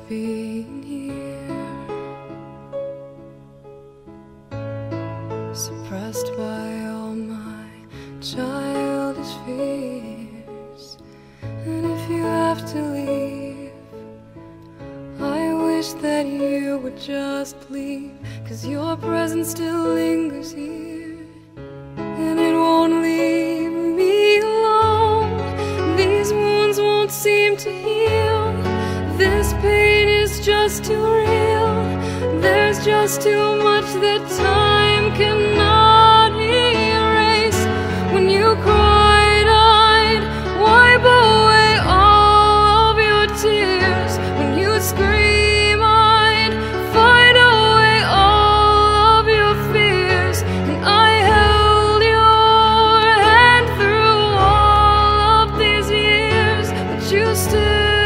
being here, suppressed by all my childish fears. And if you have to leave, I wish that you would just leave, 'cause your presence still lingers here, and it won't leave me alone. These wounds won't seem to heal. This pain is just too real. There's just too much that time cannot erase. When you cried, I'd wipe away all of your tears. When you scream, I'd fight away all of your fears. And I held your hand through all of these years, but you still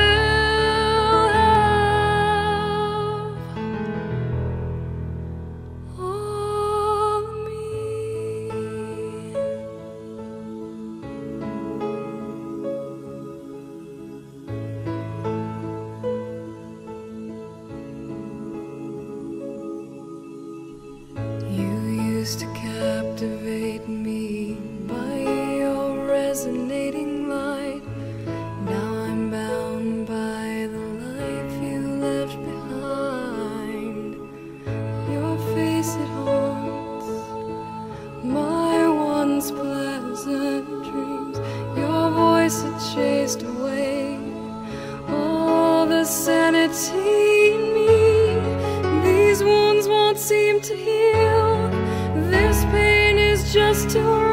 used to captivate me by your resonating light. Now I'm bound by the life you left behind. Your face, it haunts my once pleasant dreams. Your voice, it chased away all the sanity in me. These wounds won't seem to heal. This pain is just too